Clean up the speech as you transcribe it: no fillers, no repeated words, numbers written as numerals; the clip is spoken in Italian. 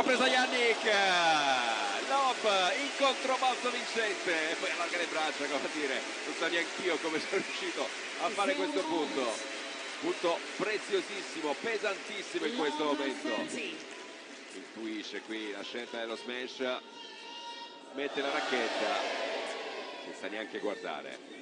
sorpresa Yannick, lob in controbalzo vincente e poi allarga le braccia, come a dire, non so neanch'io come sono riuscito a fare questo punto preziosissimo, pesantissimo in questo momento. Intuisce qui la scelta dello smash, mette la racchetta senza neanche guardare.